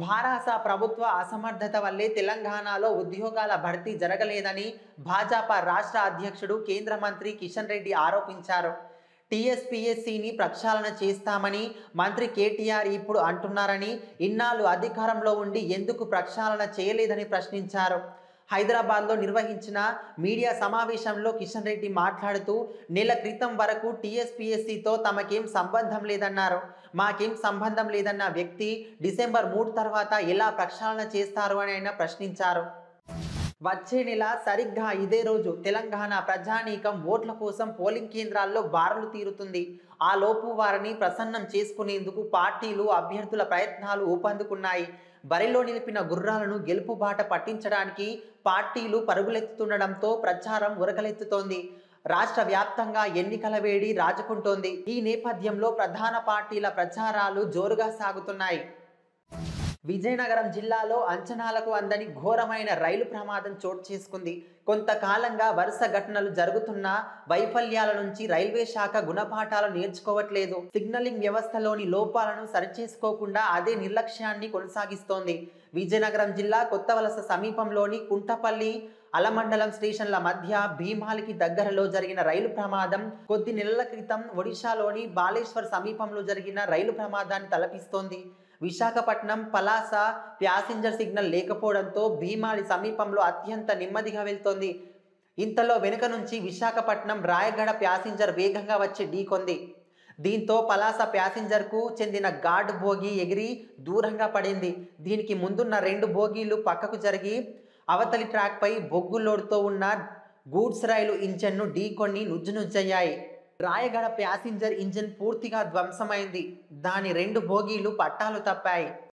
భారాస ప్రభుత్వ అసమర్థత వల్లే తెలంగాణలో ఉద్యోగాల భర్తీ జరగలేదని భాజపా రాష్ట్ర అధ్యక్షుడు కేంద్ర మంత్రి కిషన్ రెడ్డి ఆరోపించారు. టీఎస్పీఎస్సీని ప్రక్షాళన చేస్తామని మంత్రి కేటీఆర్ ఇప్పుడు అంటున్నారని, ఇన్నాళ్ళు అధికారంలో ఉండి ఎందుకు ప్రక్షాళన చేయలేదని ప్రశ్నించారు. హైదరాబాద్లో నిర్వహించిన మీడియా సమావేశంలో కిషన్ రెడ్డి మాట్లాడుతూ, నెల క్రితం వరకు టీఎస్పీఎస్సీతో తమకేం సంబంధం లేదన్నారు. మాకేం సంబంధం లేదన్న వ్యక్తి డిసెంబర్ 3 తర్వాత ఎలా ప్రక్షాళన చేస్తారు అని ఆయన ప్రశ్నించారు. వచ్చే నెల సరిగ్గా ఇదే రోజు తెలంగాణ ప్రజానీకం ఓట్ల కోసం పోలింగ్ కేంద్రాల్లో బారులు తీరుతుంది. ఆ లోపు వారిని ప్రసన్నం చేసుకునేందుకు పార్టీలు, అభ్యర్థుల ప్రయత్నాలు ఊపందుకున్నాయి. బరిలో నిలిపిన గుర్రాలను గెలుపు బాట పట్టించడానికి పార్టీలు పరుగులెత్తుతుండడంతో ప్రచారం ఉరకలెత్తుతోంది. రాష్ట్ర వ్యాప్తంగా ఎన్నికల వేడి రాజుకుంటోంది. ఈ నేపథ్యంలో ప్రధాన పార్టీల ప్రచారాలు జోరుగా సాగుతున్నాయి. విజయనగరం జిల్లాలో అంచనాలకు అందని ఘోరమైన రైలు ప్రమాదం చోటు చేసుకుంది. కొంతకాలంగా వరుస ఘటనలు జరుగుతున్న వైఫల్యాల నుంచి రైల్వే శాఖ గుణపాఠాలు నేర్చుకోవట్లేదు. సిగ్నలింగ్ వ్యవస్థలోని లోపాలను సరిచేసుకోకుండా అదే నిర్లక్ష్యాన్ని కొనసాగిస్తోంది. విజయనగరం జిల్లా కొత్తవలస సమీపంలోని కుంటపల్లి అలమండలం స్టేషన్ల మధ్య భీమాలికి దగ్గరలో జరిగిన రైలు ప్రమాదం కొద్ది నెలల క్రితం ఒడిశాలోని బాలేశ్వర్ సమీపంలో జరిగిన రైలు ప్రమాదాన్ని తలపిస్తోంది. విశాఖపట్నం పలాస ప్యాసింజర్ సిగ్నల్ లేకపోవడంతో భీమాలి సమీపంలో అత్యంత నెమ్మదిగా వెళ్తోంది. ఇంతలో వెనుక నుంచి విశాఖపట్నం రాయగడ ప్యాసింజర్ వేగంగా వచ్చి ఢీకొంది. దీంతో పలాస ప్యాసింజర్కు చెందిన గార్డ్ బోగి ఎగిరి దూరంగా పడింది. దీనికి ముందున్న 2 బోగీలు పక్కకు జరిగి అవతలి ట్రాక్పై బొగ్గు లోడ్తో ఉన్న గూడ్స్ రైలు ఇంజన్ను ఢీకొని నుజ్జునుజ్జయ్యాయి. రాయగడ ప్యాసింజర్ ఇంజిన్ పూర్తిగా ధ్వంసమైంది. దాని 2 బోగీలు పట్టాలు తప్పాయి.